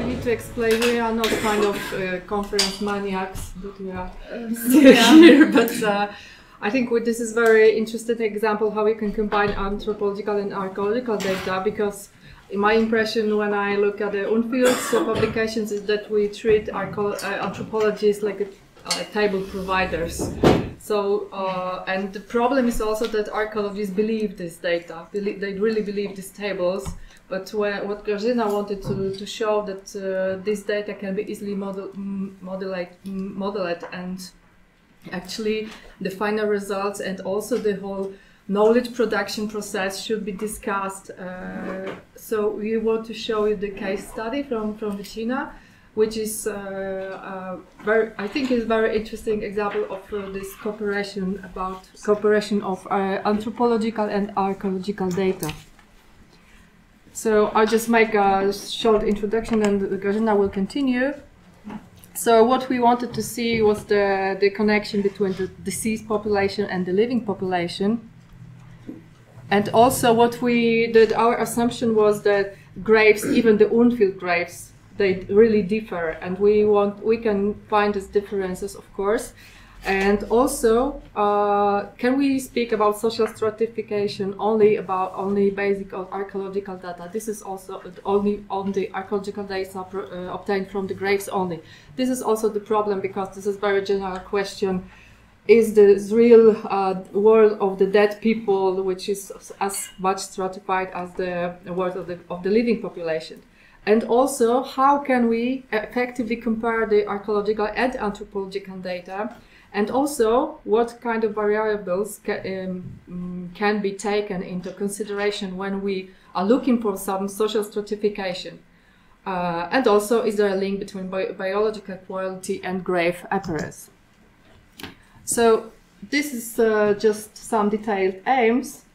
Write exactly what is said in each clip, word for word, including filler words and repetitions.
need to explain, we are not kind of uh, conference maniacs, but we are still yeah. here. But uh, I think we, this is very interesting example how we can combine anthropological and archaeological data, because in my impression when I look at the urnfield publications is that we treat uh, anthropologists like a, uh, table providers. So, uh, and the problem is also that archaeologists believe this data, believe, they really believe these tables. But when, what Wicina wanted to, to show that uh, this data can be easily model, modeled, modeled and actually the final results and also the whole knowledge production process should be discussed. Uh, so we want to show you the case study from, from Wicina, which is, uh, uh, very, I think is a very interesting example of uh, this cooperation about cooperation of uh, anthropological and archaeological data. So I'll just make a short introduction and Wicina will continue. So what we wanted to see was the, the connection between the deceased population and the living population. And also what we did, our assumption was that graves, even the urnfield graves, they really differ, and we want we can find these differences, of course. And also, uh, can we speak about social stratification only about only basic archaeological data? This is also only on the archaeological data uh, obtained from the graves only. This is also the problem, because this is a very general question. Is the real uh, world of the dead people, which is as much stratified as the world of the, of the living population? And also, how can we effectively compare the archaeological and anthropological data? And also, what kind of variables ca um, can be taken into consideration when we are looking for some social stratification? Uh, and also, is there a link between bi biological quality and grave appearance? So, this is uh, just some detailed aims.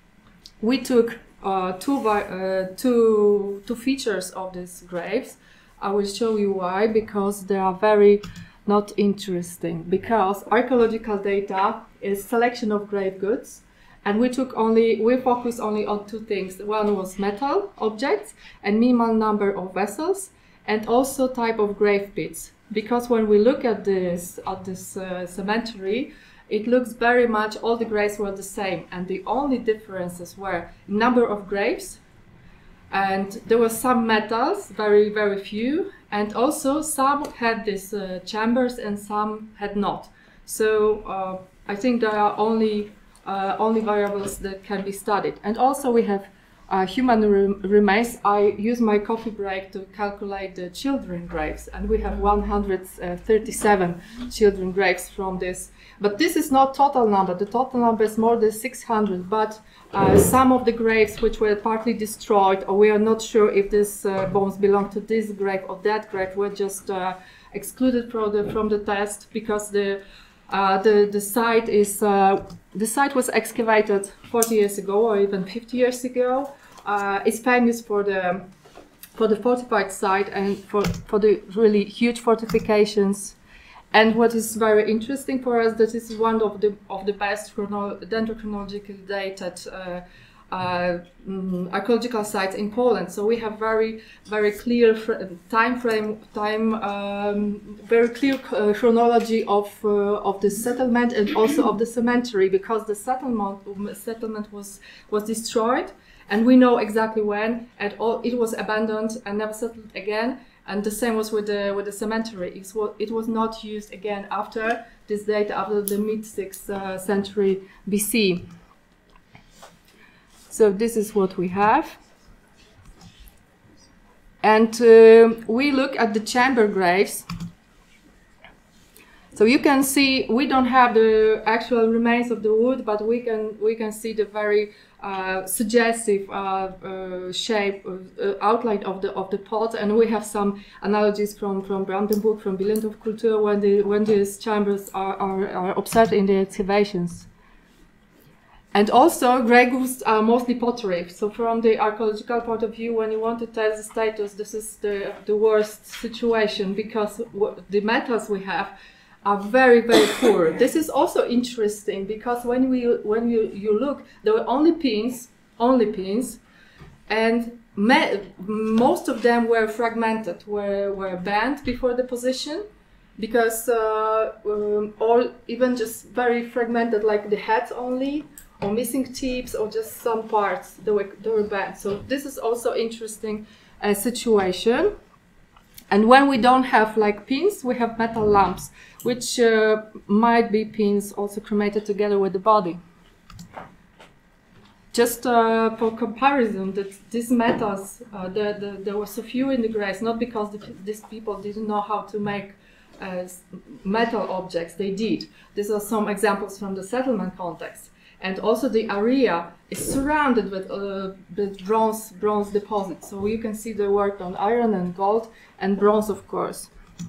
We took uh, two, uh, two, two features of these graves. I will show you why, because they are very not interesting, because archaeological data is selection of grave goods, and we took only we focus only on two things. One was metal objects and minimal number of vessels, and also type of grave pits. Because when we look at this at this uh, cemetery, it looks very much all the graves were the same, and the only differences were number of graves, and there were some metals, very very few. And also some had these uh, chambers and some had not. So uh, I think there are only uh, only variables that can be studied. And also we have uh, human rem remains. I use my coffee break to calculate the children graves, and we have one hundred thirty-seven children graves from this. But this is not total number. The total number is more than six hundred. But uh, some of the graves which were partly destroyed, or we are not sure if these uh, bones belong to this grave or that grave, were just uh, excluded from the from the test, because the uh, the the site is uh, the site was excavated forty years ago or even fifty years ago. Uh, it's famous for the for the fortified site and for for the really huge fortifications. And what is very interesting for us, that is one of the of the best dendrochronologically dated uh, uh, um, archaeological sites in Poland. So we have very very clear time frame, time um, very clear uh, chronology of uh, of the settlement and also of the cemetery, because the settlement settlement was was destroyed, and we know exactly when, and all it was abandoned and never settled again. And the same was with the with the cemetery. It was, it was not used again after this date, after the mid sixth uh, century B C. So this is what we have. And uh, we look at the chamber graves. So you can see we don't have the actual remains of the wood, but we can we can see the very uh, suggestive uh, uh, shape, uh, outline of the of the pot, and we have some analogies from from Brandenburg, from Lusatian Culture, when the when these chambers are, are are observed in the excavations. And also, grey goods are mostly pottery. So from the archaeological point of view, when you want to tell the status, this is the the worst situation, because the metals we have are very very poor. This is also interesting, because when we when you you look, there were only pins, only pins, and most of them were fragmented, were, were banned before deposition, because uh, um, or even just very fragmented, like the heads only, or missing tips, or just some parts that were, that were banned. So this is also interesting uh, situation. And when we don't have like pins, we have metal lamps, which uh, might be pins also cremated together with the body. Just uh, for comparison, that these metals, uh, the, the, there were so few in the graves, not because the, these people didn't know how to make uh, metal objects, they did. These are some examples from the settlement context. And also the area is surrounded with, uh, with bronze, bronze deposits. So you can see they worked on iron and gold and bronze, of course.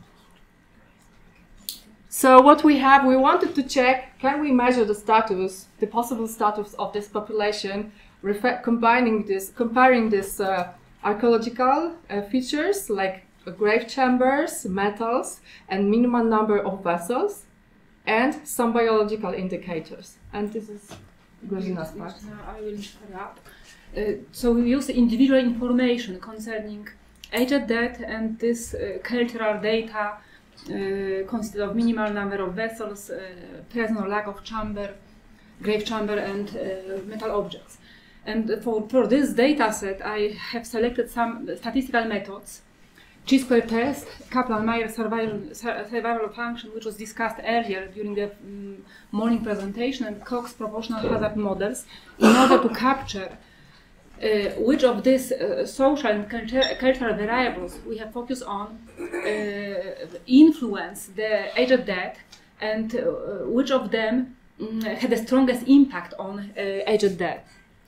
So what we have, we wanted to check, can we measure the status, the possible status of this population, combining this, comparing these uh, archaeological uh, features like uh, grave chambers, metals, and minimum number of vessels, and some biological indicators. And this is Wicina's part. I will wrap. Uh, so we use individual information concerning age at death, and this uh, cultural data uh, consists of minimal number of vessels, uh, present or lack of chamber, grave chamber, and uh, metal objects. And for, for this data set, I have selected some statistical methods. Chi-square test, Kaplan-Meier survival, survival function, which was discussed earlier during the um, morning presentation, and Cox proportional hazard models, in order to capture uh, which of these uh, social and culture, cultural variables we have focused on uh, influence the age of death, and uh, which of them um, had the strongest impact on uh, age of death.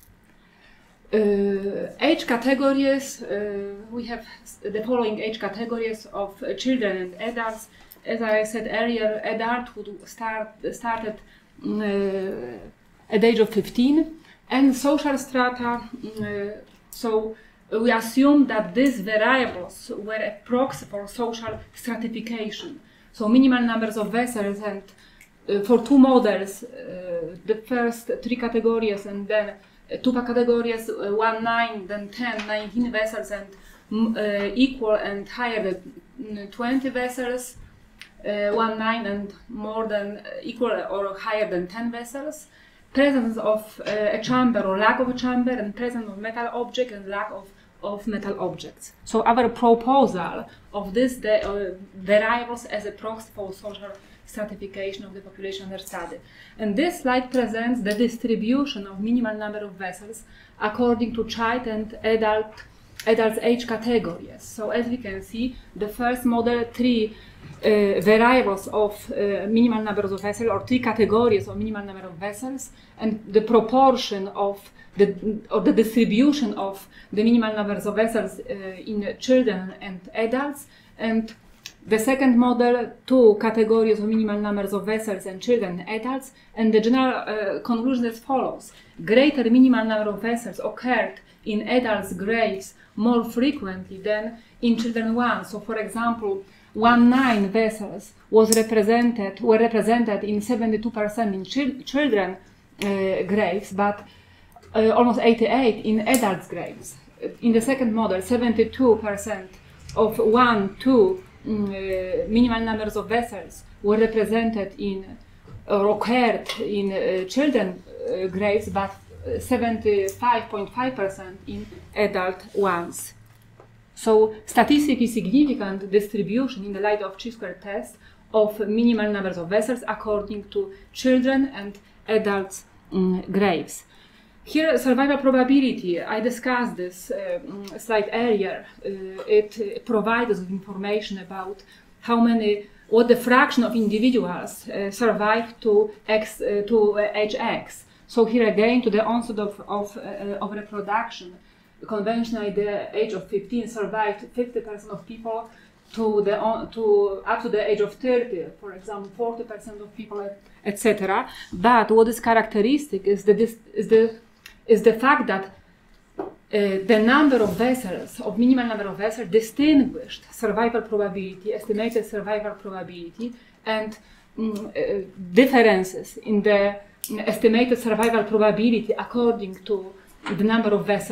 Uh, age categories, uh, we have the following age categories of uh, children and adults. As I said earlier, adulthood start, started uh, at the age of fifteen, and social strata, uh, so we assume that these variables were a proxy for social stratification. So minimal numbers of vessels, and uh, for two models, uh, the first three categories, and then two categories, uh, one, nine, then ten, nineteen vessels, and uh, equal and higher than twenty vessels, uh, one, nine, and more than uh, equal or higher than ten vessels, presence of uh, a chamber or lack of a chamber, and presence of metal object and lack of, of metal objects. So our proposal of this the, uh, variables as a proxy for social stratification of the population under study. And this slide presents the distribution of minimal number of vessels according to child and adult adult age categories. So as we can see, the first model, three uh, variables of uh, minimal numbers of vessels, or three categories of minimal number of vessels, and the proportion of the or the distribution of the minimal numbers of vessels uh, in children and adults. And the second model, two categories of minimal numbers of vessels and children and adults, and the general uh, conclusion as follows. Greater minimal number of vessels occurred in adults' graves more frequently than in children one. So for example, one nine vessels was represented, were represented in seventy-two percent in chil children uh, graves, but uh, almost eighty-eight in adults' graves. In the second model, seventy-two percent of one, two, Uh, minimal numbers of vessels were represented in or occurred in uh, children uh, graves, but seventy-five point five percent in adult ones. So statistically significant distribution in the light of chi-square test of minimal numbers of vessels according to children and adults um, graves. Here, survival probability, I discussed this uh, slide earlier. Uh, it uh, provides us with information about how many, what the fraction of individuals uh, survive to, X, uh, to uh, age X. So here again, to the onset of, of, uh, of reproduction, conventionally the age of fifteen survived fifty percent of people, to the on, to up to the age of thirty, for example, forty percent of people, et cetera. But what is characteristic is the, is the is the fact that uh, the number of vessels, of minimal number of vessels, distinguished survival probability, estimated survival probability, and um, uh, differences in the estimated survival probability according to the number of vessels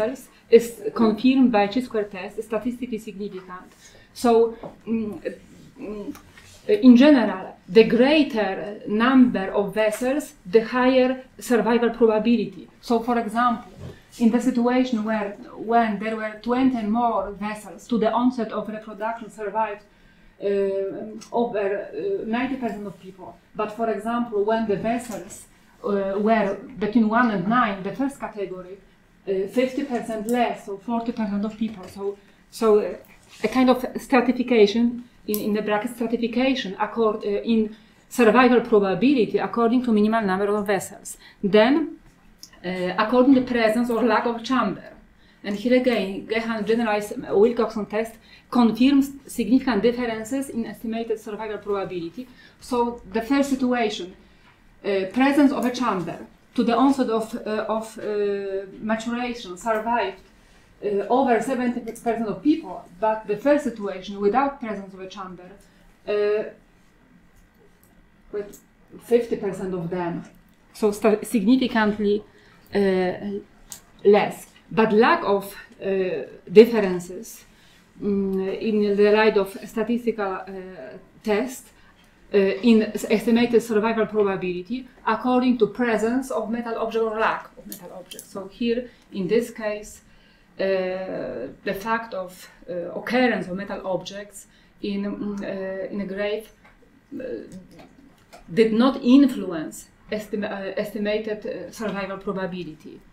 is confirmed by chi-square test, is statistically significant. So, mm, mm, in general, the greater number of vessels, the higher survival probability. So, for example, in the situation where when there were twenty more vessels to the onset of reproduction survived uh, over ninety percent of people. But for example, when the vessels uh, were between one and nine, the first category, fifty percent uh, less, so forty percent of people. So, so uh, a kind of stratification in, in the bracket stratification accord, uh, in survival probability according to minimal number of vessels. Then, uh, according to the presence or lack of chamber. And here again, Gehan generalized Wilcoxon test confirms significant differences in estimated survival probability. So the first situation, uh, presence of a chamber to the onset of, uh, of uh, maturation survived uh, over seventy percent of people, but the first situation without presence of a chamber, uh, with fifty percent of them, so significantly uh, less. But lack of uh, differences um, in the light of statistical uh, test uh, in estimated survival probability according to presence of metal object or lack of metal object. So here, in this case, uh, the fact of uh, occurrence of metal objects in, um, uh, in a grave uh, did not influence esti uh, estimated uh, survival probability.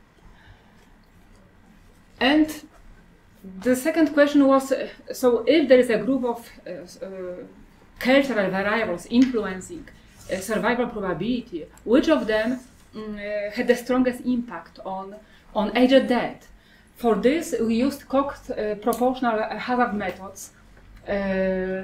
And the second question was, uh, so if there is a group of uh, uh, cultural variables influencing uh, survival probability, which of them um, uh, had the strongest impact on, on aged death? For this, we used Koch's uh, proportional hazard methods. Uh,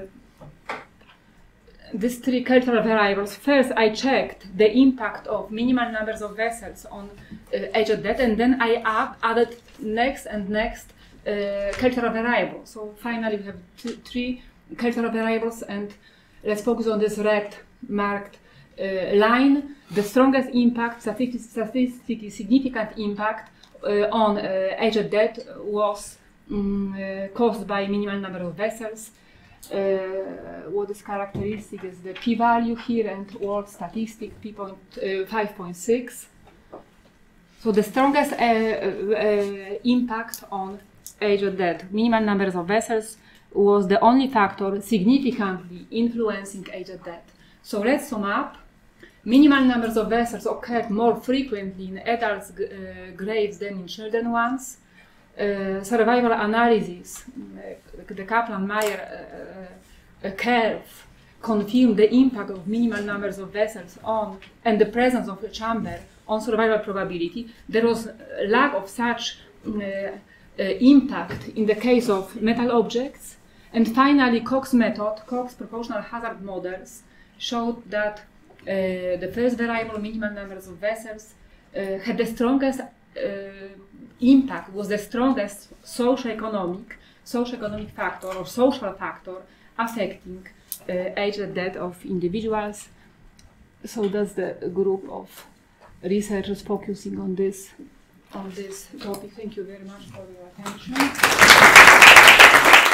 these three cultural variables. First, I checked the impact of minimal numbers of vessels on uh, aged death, and then I add, added next and next uh, cultural variables. So finally, we have two, three cultural variables, and let's focus on this red marked uh, line. The strongest impact, statistically significant impact uh, on uh, aged death was um, uh, caused by minimal number of vessels. Uh, what is characteristic is the p-value here and world statistic five point six. So the strongest uh, uh, impact on aged death, minimal numbers of vessels, was the only factor significantly influencing aged death. So let's sum up. Minimal numbers of vessels occurred more frequently in adults' uh, graves than in children ones. Uh, survival analysis, uh, the Kaplan-Meier uh, uh, curve confirmed the impact of minimal numbers of vessels on and the presence of a chamber on survival probability. There was a lack of such uh, uh, impact in the case of metal objects. And finally, Koch's method, Koch's proportional hazard models, showed that uh, the first variable, minimal numbers of vessels, uh, had the strongest uh, impact, was the strongest socio-economic, socio-economic factor or social factor affecting uh, aged death of individuals. So that's the group of researchers focusing on this on this topic. Thank you very much for your attention.